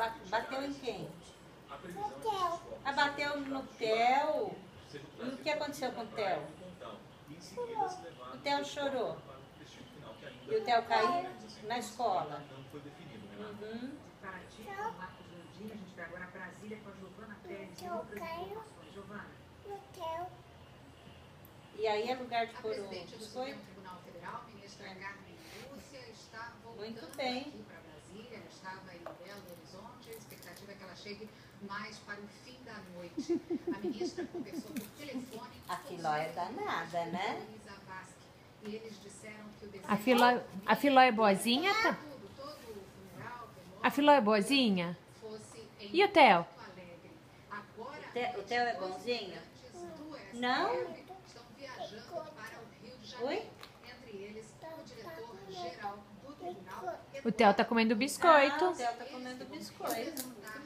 Bateu em quem? Ah, bateu no Theo. E o que aconteceu com o Theo? O Theo chorou. E o Theo caiu na escola. Uhum. Paraty, com o Marcos Landini, a gente vai agora a Brasília com a Giovana Pérez e outras informações. Giovana. E aí é lugar de pôr o biscoito? biscoito? Tribunal Federal, ministra Carmen Lúcia, está voltando Muito bem. aqui para Brasília. Ela estava em Belo Horizonte. A expectativa é que ela chegue mais para o fim da noite. A ministra conversou por telefone. A Filó é danada, né? E eles disseram que o A Filó é boazinha? Tá? A Filó é boazinha? E o Theo? O Theo é bonzinho? Não? Oi? O Theo tá comendo biscoito. Ah, o Theo tá comendo biscoito.